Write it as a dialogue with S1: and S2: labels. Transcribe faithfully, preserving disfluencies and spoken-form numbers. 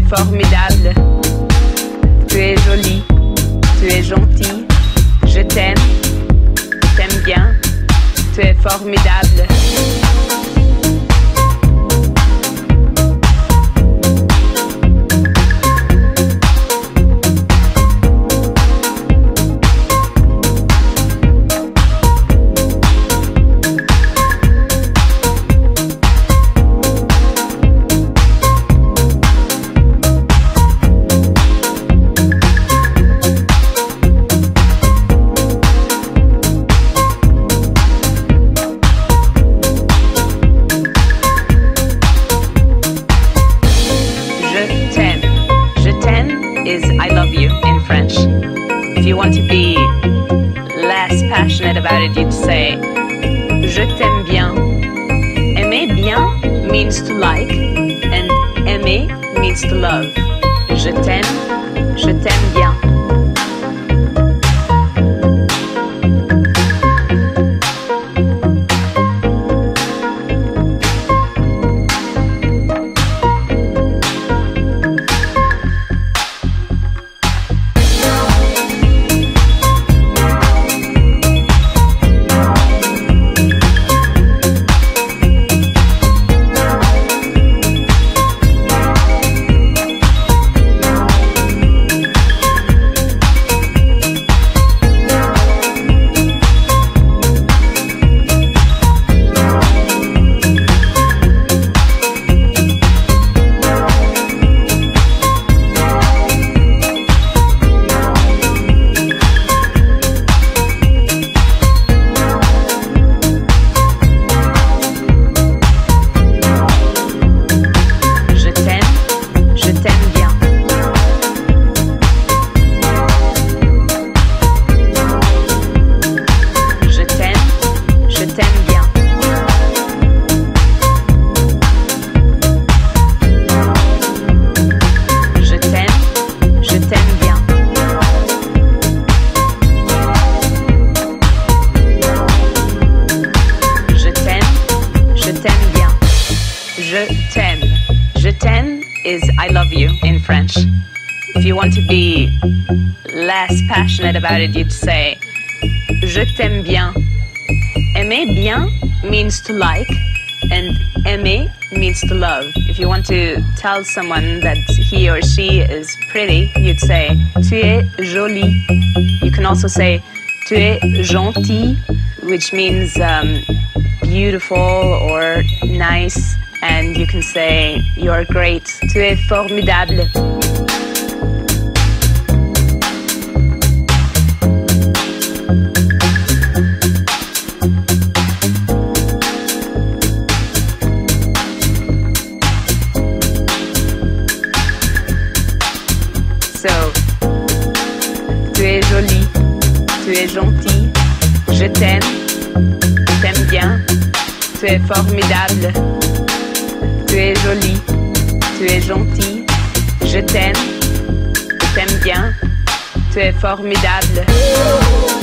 S1: formidable. Tu es jolie, tu es gentille. Je t'aime, je t'aime bien. Tu es formidable. If you want to be less passionate about it, you'd say je t'aime bien. Aimer bien means to like, and aimer means to love. Je t'aime, je t'aime bien. Je t'aime. Je t'aime is I love you in French. If you want to be less passionate about it, you'd say je t'aime bien. Aimer bien means to like, and aimer means to love. If you want to tell someone that he or she is pretty, you'd say tu es jolie. You can also say tu es gentil, which means um, beautiful or nice. And you can say, you're great. Tu es formidable. So, tu es jolie, tu es gentil, je t'aime, je t'aime bien, tu es formidable. Tu es jolie, tu es gentil, je t'aime, je t'aime bien, tu es formidable.